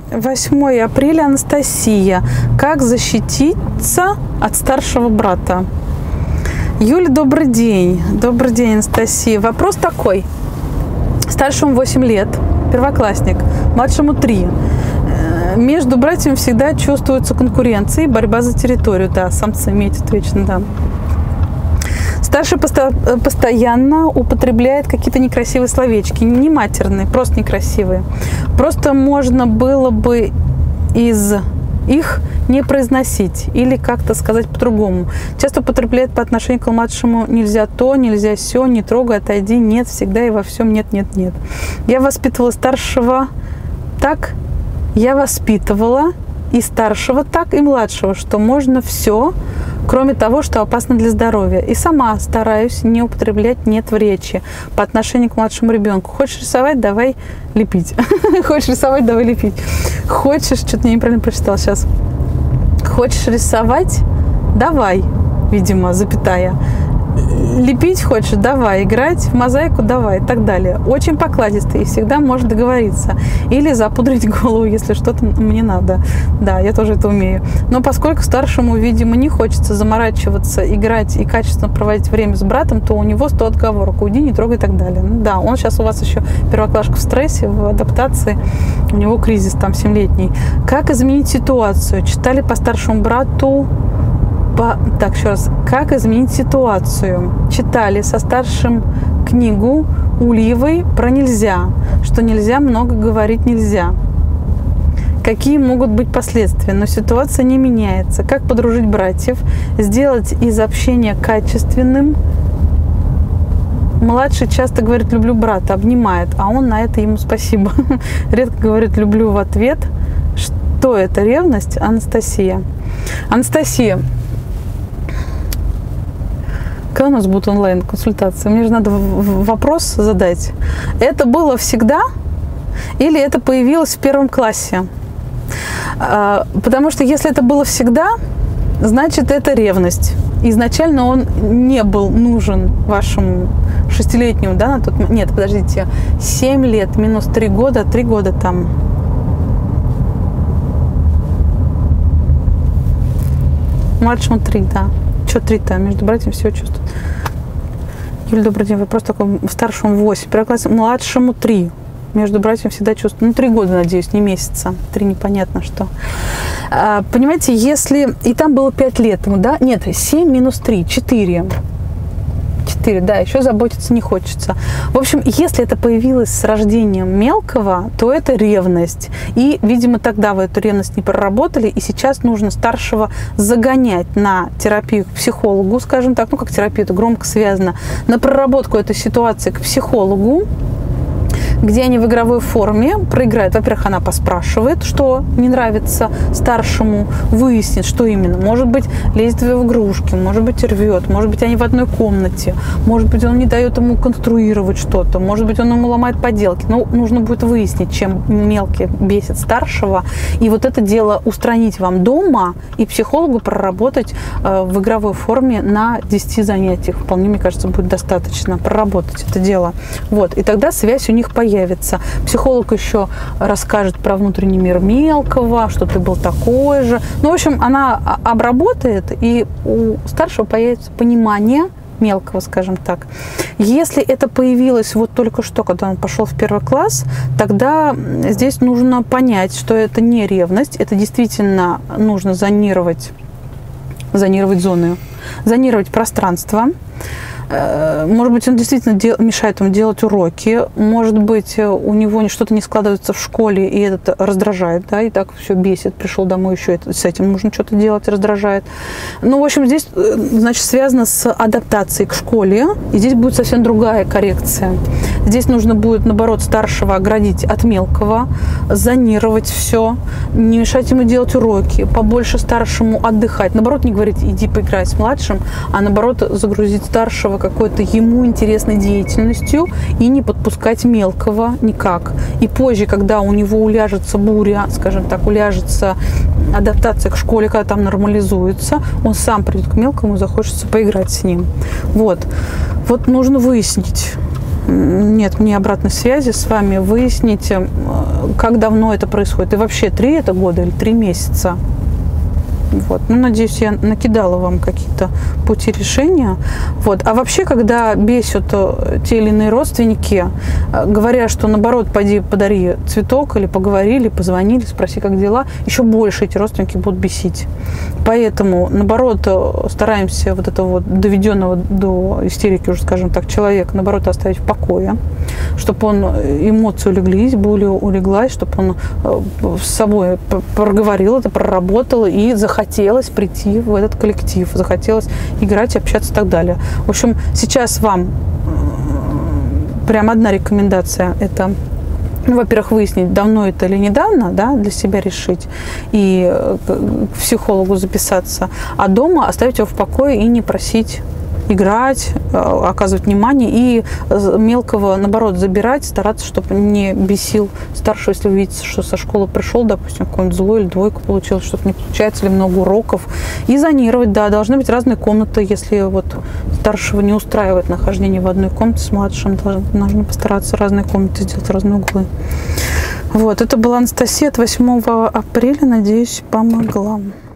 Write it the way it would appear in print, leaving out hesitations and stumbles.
8 апреля, Анастасия. Как защититься от старшего брата? Юля, добрый день. Добрый день, Анастасия. Вопрос такой. Старшему 8 лет, первоклассник, младшему 3. Между братьями всегда чувствуется конкуренция и борьба за территорию. Да, самцы метят вечно, да. Старший постоянно употребляет какие-то некрасивые словечки, не матерные, просто некрасивые. Просто можно было бы из их не произносить или как-то сказать по-другому. Часто употребляет по отношению к младшему: нельзя то, нельзя сё, не трогай, отойди, нет, всегда и во всем нет, нет, нет. Я воспитывала старшего так, я воспитывала и старшего так, и младшего, что можно все, кроме того, что опасно для здоровья. И сама стараюсь не употреблять «нет» в речи по отношению к младшему ребенку. Хочешь рисовать? Давай лепить. Хочешь рисовать? Давай лепить. Хочешь... Что-то я неправильно прочитала сейчас. Хочешь рисовать? Давай, видимо, запятая. Лепить хочешь? Давай. Играть в мозаику? Давай. И так далее. Очень покладистый и всегда может договориться. Или запудрить голову, если что-то мне надо. Да, я тоже это умею. Но поскольку старшему, видимо, не хочется заморачиваться, играть и качественно проводить время с братом, то у него 100 отговорок. Уйди, не трогай и так далее. Ну, да, он сейчас у вас еще первоклашка в стрессе, в адаптации. У него кризис там 7-летний. Как изменить ситуацию? Читали по старшему брату... Так, еще раз. Как изменить ситуацию? Читали со старшим книгу Ульевой про нельзя, что нельзя много говорить нельзя. Какие могут быть последствия? Но ситуация не меняется. Как подружить братьев? Сделать из общения качественным. Младший часто говорит «люблю брата», обнимает, а он на это ему спасибо. Редко говорит «люблю» в ответ. Что это? Ревность? Анастасия. Анастасия. Когда у нас будут онлайн-консультации? Мне же надо вопрос задать. Это было всегда или это появилось в 1 классе? Потому что если это было всегда, значит это ревность. Изначально он не был нужен вашему 6-летнему, да, на тот момент. Нет, подождите, 7 лет минус 3 года, 3 года там. Младшему 3, да. Что 3-то? Между братьями все чувствуют. Юля, добрый день. Вопрос такой. Старшему 8, первоклассному, младшему 3. Между братьями всегда чувствуют. Ну, 3 года, надеюсь, не месяца. 3 непонятно что. Понимаете, если... И там было 5 лет ему, да? Нет, 7 минус 3, 4. 4, да, еще заботиться не хочется. В общем, если это появилось с рождением мелкого, то это ревность. И, видимо, тогда вы эту ревность не проработали, и сейчас нужно старшего загонять на терапию к психологу, скажем так, ну, как терапия, это громко связано, на проработку этой ситуации к психологу, где они в игровой форме проиграют. Во-первых, она поспрашивает, что не нравится старшему, выяснит, что именно. Может быть, лезет в игрушки, может быть, рвет, может быть, они в одной комнате, может быть, он не дает ему конструировать что-то, может быть, он ему ломает поделки. Ну, нужно будет выяснить, чем мелкий бесит старшего, и вот это дело устранить вам дома и психологу проработать в игровой форме на 10 занятиях. Вполне, мне кажется, будет достаточно проработать это дело. Вот, и тогда связь у них появится. Психолог еще расскажет про внутренний мир мелкого, что ты был такой же. Ну, в общем, она обработает, и у старшего появится понимание мелкого, скажем так. Если это появилось вот только что, когда он пошел в 1 класс, тогда здесь нужно понять, что это не ревность, это действительно нужно зонировать зоны, зонировать пространство. Может быть, он действительно мешает ему делать уроки. Может быть, у него что-то не складывается в школе, и это раздражает, да, и так все бесит. Пришел домой, еще с этим нужно что-то делать, раздражает. Ну, в общем, здесь, значит, связано с адаптацией к школе, и здесь будет совсем другая коррекция. Здесь нужно будет, наоборот, старшего оградить от мелкого, зонировать все, не мешать ему делать уроки, побольше старшему отдыхать. Наоборот, не говорить, иди поиграй с младшим, а наоборот, загрузить старшего какой-то ему интересной деятельностью и не подпускать мелкого никак. И позже, когда у него уляжется буря, скажем так, уляжется адаптация к школе, когда там нормализуется, он сам придет к мелкому и захочется поиграть с ним. Вот. Вот нужно выяснить. нет мне обратной связи с вами, выясните, как давно это происходит. И вообще 3 это года или 3 месяца. Вот. Ну, надеюсь, я накидала вам какие-то пути решения. Вот. А вообще, когда бесят те или иные родственники, говоря, что наоборот, пойди подари цветок, или поговорили, позвонили, спроси, как дела, еще больше эти родственники будут бесить. Поэтому, наоборот, стараемся вот этого вот доведенного до истерики, уже скажем так, человека, наоборот, оставить в покое, чтобы он, эмоции улеглись, боль улеглась, чтобы он с собой проговорил это, проработал и захотелось прийти в этот коллектив, захотелось играть, общаться и так далее. В общем, сейчас вам прям одна рекомендация – это, ну, во-первых, выяснить, давно это или недавно, да, для себя решить, и к психологу записаться, а дома оставить его в покое и не просить играть, оказывать внимание, и мелкого, наоборот, забирать, стараться, чтобы не бесил старшего, если вы видите, что со школы пришел, допустим, какой-нибудь злой или двойку получил, что-то не получается, или много уроков, и зонировать, да, должны быть разные комнаты, если вот старшего не устраивает нахождение в одной комнате с младшим, нужно постараться разные комнаты сделать, разные углы. Вот, это была Анастасия от 8 апреля, надеюсь, помогла.